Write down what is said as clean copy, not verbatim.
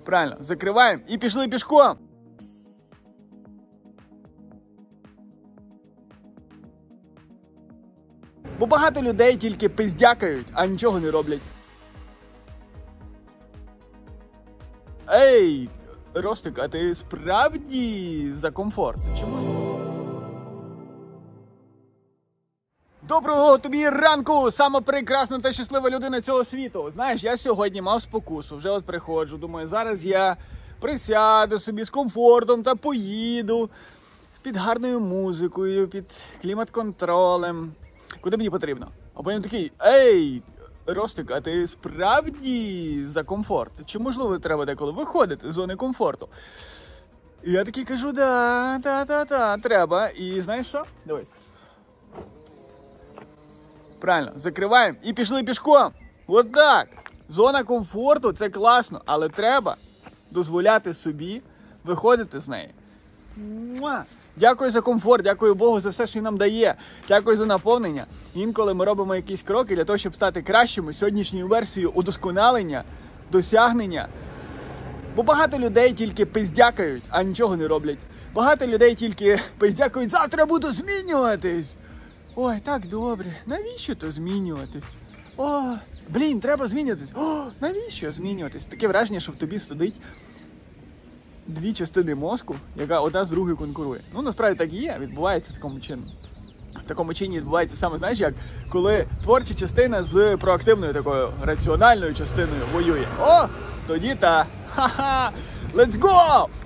Правильно, закриваємо і пішли пішком. Бо багато людей тільки пиздякають, а нічого не роблять. Ей, Ростик, а ти справді за комфорт? Чому? Доброго тобі ранку, сама прекрасна та щаслива людина цього світу. Знаєш, я сьогодні мав спокусу, вже от приходжу, думаю, зараз я присяду собі з комфортом та поїду під гарною музикою, під клімат-контролем. Куди мені потрібно? А потім такий, ей, Ростик, а ти справді за комфорт? Чи можливо треба деколи виходити з зони комфорту? І я такий кажу, да, треба. І знаєш що? Дивись. Правильно, закриваємо і пішли пішком. От так. Зона комфорту – це класно, але треба дозволяти собі виходити з неї. Муа! Дякую за комфорт, дякую Богу за все, що він нам дає. Дякую за наповнення. Інколи ми робимо якісь кроки для того, щоб стати кращими сьогоднішньою версією удосконалення, досягнення. Бо багато людей тільки пиздякають, а нічого не роблять. Багато людей тільки пиздякають, завтра буду змінюватись. Ой, так добре, навіщо то змінюватись? О, блін, треба змінюватись. О, навіщо змінюватись? Таке враження, що в тобі сидить дві частини мозку, яка одна з другою конкурує. Ну, насправді так і є, відбувається в такому чині. В такому чині відбувається саме, знаєш, як коли творча частина з проактивною такою раціональною частиною воює. О, тоді та, ха-ха, let's go!